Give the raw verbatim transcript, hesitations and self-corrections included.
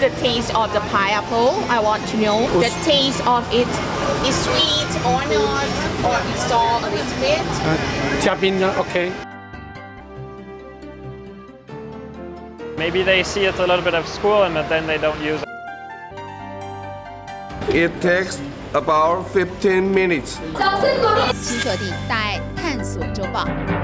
the taste of the pineapple? I want to know the taste of it. Is sweet or not, or is sour a little bit? 加冰呢 ？OK. Maybe they see it's a little bit of school and then they don't use it. It takes about fifteen minutes. 请锁定大爱探索周报。